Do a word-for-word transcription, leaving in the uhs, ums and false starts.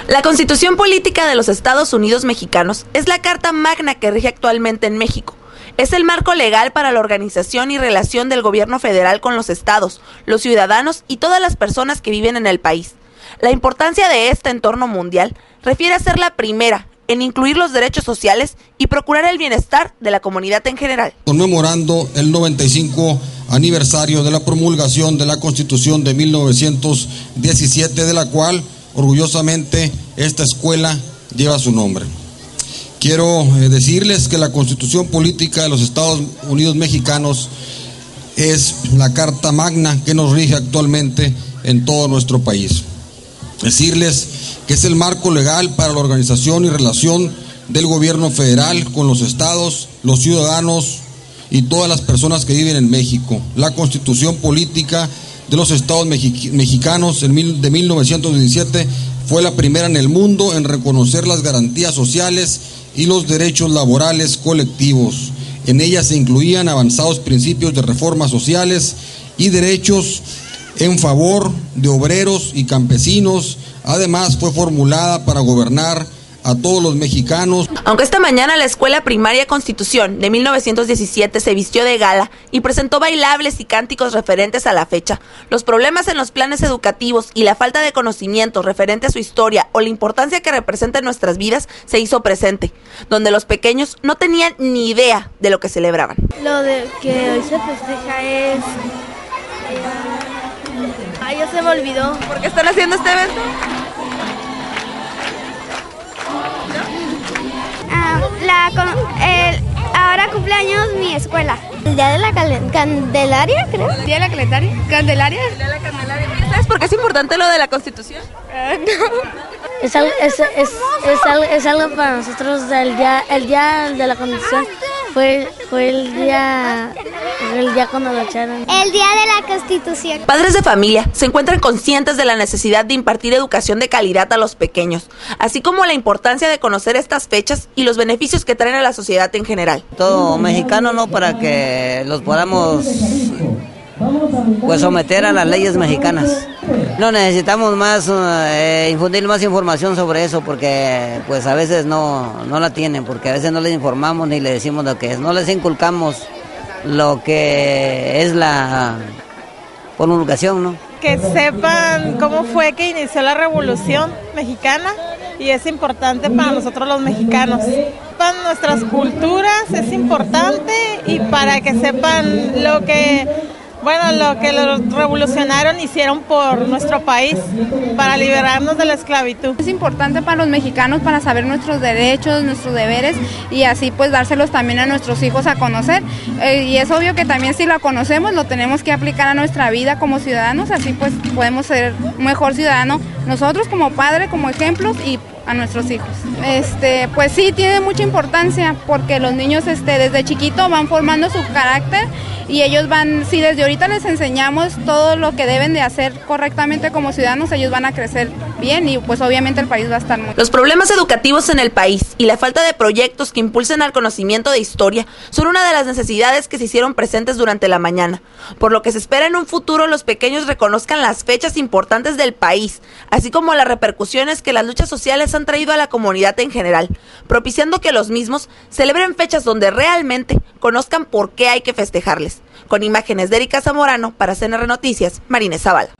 La Constitución Política de los Estados Unidos Mexicanos es la carta magna que rige actualmente en México. Es el marco legal para la organización y relación del gobierno federal con los estados, los ciudadanos y todas las personas que viven en el país. La importancia de este entorno mundial refiere a ser la primera en incluir los derechos sociales y procurar el bienestar de la comunidad en general. Conmemorando el noventa y cinco aniversario de la promulgación de la Constitución de mil novecientos diecisiete, de la cual orgullosamente esta escuela lleva su nombre. Quiero eh, decirles que la Constitución Política de los Estados Unidos Mexicanos es la carta magna que nos rige actualmente en todo nuestro país. Decirles que es el marco legal para la organización y relación del gobierno federal con los estados, los ciudadanos y todas las personas que viven en México. La Constitución Política de los Estados Mexicanos de mil novecientos diecisiete fue la primera en el mundo en reconocer las garantías sociales y los derechos laborales colectivos. En ella se incluían avanzados principios de reformas sociales y derechos en favor de obreros y campesinos. Además, fue formulada para gobernar a todos los mexicanos. Aunque esta mañana la Escuela Primaria Constitución de mil novecientos diecisiete se vistió de gala y presentó bailables y cánticos referentes a la fecha, los problemas en los planes educativos y la falta de conocimiento referente a su historia o la importancia que representa en nuestras vidas se hizo presente, donde los pequeños no tenían ni idea de lo que celebraban. Lo de que hoy se festeja es... Ay, ya se me olvidó. ¿Por qué están haciendo este evento? Ah, la, el, ahora cumpleaños mi escuela. El día de la Candelaria, creo. ¿El día de la Candelaria? ¿Candelaria? El día de la Candelaria. ¿Sabes por qué es importante lo de la Constitución? Uh, no. Es, es, es, es, algo, es algo para nosotros. El día, el día de la Constitución fue, fue el día... El día cuando lo echaron. El día de la Constitución. Padres de familia se encuentran conscientes de la necesidad de impartir educación de calidad a los pequeños, así como la importancia de conocer estas fechas y los beneficios que traen a la sociedad en general. Todo mexicano, ¿no? Para que los podamos pues someter a las leyes mexicanas. No necesitamos más, eh, infundir más información sobre eso, porque pues a veces no, no la tienen, porque a veces no les informamos ni les decimos lo que es, no les inculcamos lo que es la promulgación, ¿no? Que sepan cómo fue que inició la Revolución Mexicana y es importante para nosotros los mexicanos. Sepan nuestras culturas, es importante, y para que sepan lo que, bueno, lo que los revolucionarios hicieron por nuestro país para liberarnos de la esclavitud. Es importante para los mexicanos para saber nuestros derechos, nuestros deberes y así pues dárselos también a nuestros hijos a conocer. Eh, y es obvio que también si la conocemos lo tenemos que aplicar a nuestra vida como ciudadanos, así pues podemos ser un mejor ciudadano nosotros como padre, como ejemplos y a nuestros hijos. Este, pues sí, tiene mucha importancia porque los niños este, desde chiquito van formando su carácter y ellos van, si desde ahorita les enseñamos todo lo que deben de hacer correctamente como ciudadanos, ellos van a crecer bien y pues obviamente el país va a estar muy... Los problemas educativos en el país y la falta de proyectos que impulsen al conocimiento de historia son una de las necesidades que se hicieron presentes durante la mañana, por lo que se espera en un futuro los pequeños reconozcan las fechas importantes del país, así como las repercusiones que las luchas sociales han traído a la comunidad en general, propiciando que los mismos celebren fechas donde realmente conozcan por qué hay que festejarles. Con imágenes de Erika Zamorano para C N R Noticias, Marínez Zavala.